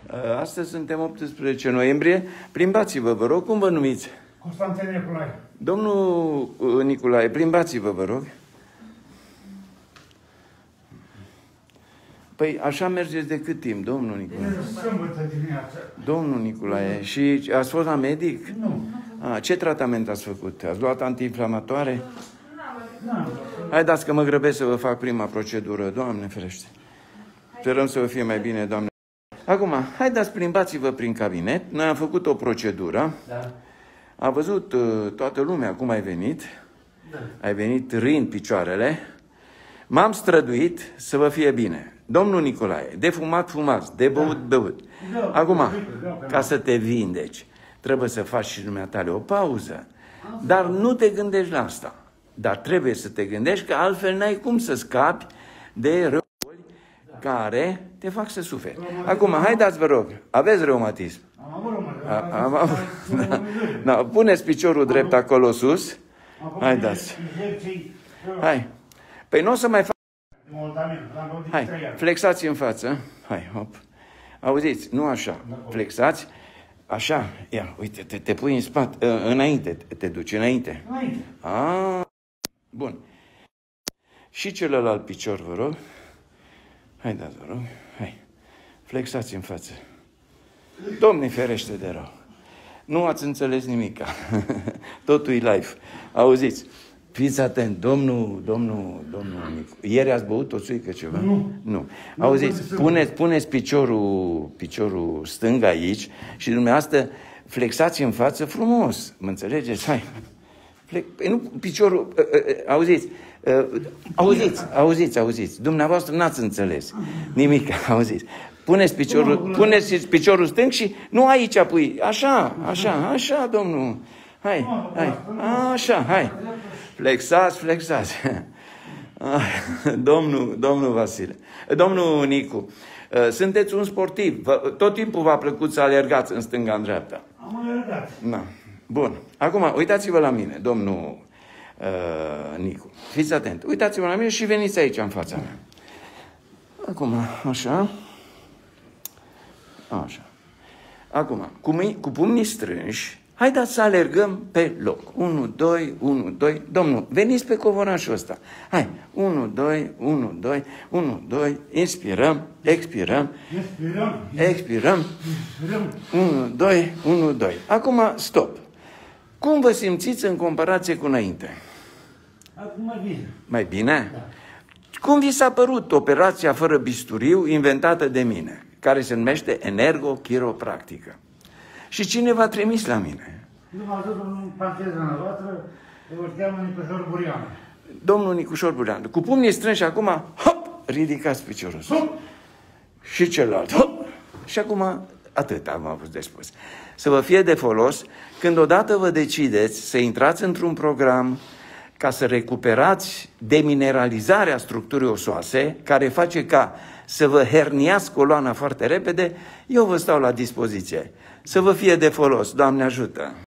Astăzi suntem 18 noiembrie. Plimbați-vă, vă rog. Cum vă numiți? Constantin Nicolae. Domnul Nicolae, plimbați-vă, vă rog. Păi așa mergeți de cât timp, domnul Nicolae? Sâmbătă dimineață. Domnul Nicolae, și ați fost la medic? Nu. Ce tratament ați făcut? Ați luat antiinflamatoare? Nu. Haideți că mă grăbesc să vă fac prima procedură. Doamne ferește. Sperăm să vă fie mai bine, Doamne. Acum, haideți, plimbați-vă prin cabinet. Noi am făcut o procedură. Da. A văzut toată lumea cum ai venit. Da. Ai venit râind picioarele. M-am străduit să vă fie bine. Domnul Nicolae, de fumat fumați, de băut băut. Da. Acum, Da. ca să te vindeci, trebuie să faci și dumneatale o pauză. Dar nu te gândești la asta. Dar trebuie să te gândești că altfel n-ai cum să scapi de răuli care te fac să suferi. Acum, haideți, vă rog, aveți reumatism. Am avut Da, puneți piciorul drept acolo sus. Haideți. Hai. Păi nu o să mai fac. Hai, flexați în față. Hai, hop. Auziți, nu așa. Flexați. Așa. Ia, uite, te pui în spate, înainte, te duci înainte. Bun. Și celălalt picior, vă rog. Haideți, vă rog. Hai. Flexați în față. Doamne ferește de rău. Nu ați înțeles nimica. Totul e live. Auziți. Fiți atent, domnul Nicu. Ieri ați băut o țuică ceva? Nu. Auziți, puneți piciorul stâng aici și dumneavoastră flexați în față frumos. Mă înțelegeți? Hai. Nu, piciorul... Auziți. Dumneavoastră n-ați înțeles nimic. Auziți. Puneți piciorul stâng și nu aici pui. Așa, domnul. Hai. Așa, hai. Flexați. Domnul Vasile. Domnul Nicu, sunteți un sportiv. Tot timpul v-a plăcut să alergați în stânga, în dreapta. Am alergat. Da. Bun. Acum, uitați-vă la mine, domnul Nicu. Fiți atent. Uitați-vă la mine și veniți aici, în fața mea. Acum, așa. Acum, cu pumnii strânși, haideți să alergăm pe loc. 1, 2, 1, 2. Domnul, veniți pe covorașul ăsta. Hai. 1, 2, 1, 2, 1, 2. Inspirăm, expirăm. 1, 2, 1, 2. Acum, stop. Cum vă simțiți în comparație cu înainte? Acum mai bine. Mai bine? Da. Cum vi s-a părut operația fără bisturiu inventată de mine, care se numește energochiropractică? Și cine v-a trimis la mine? Nu m-a dus în panteza noastră, îl cheamă Nicușor Burian. Domnul Nicușor Burian. Cu pumnii strânși acum, hop, ridicați piciorul. Hop! Și celălalt, hop! Și acum, atât am avut de spus. Să vă fie de folos când odată vă decideți să intrați într-un program ca să recuperați demineralizarea structurii osoase, care face ca să vă herniați coloana foarte repede, eu vă stau la dispoziție. Să vă fie de folos. Doamne ajută!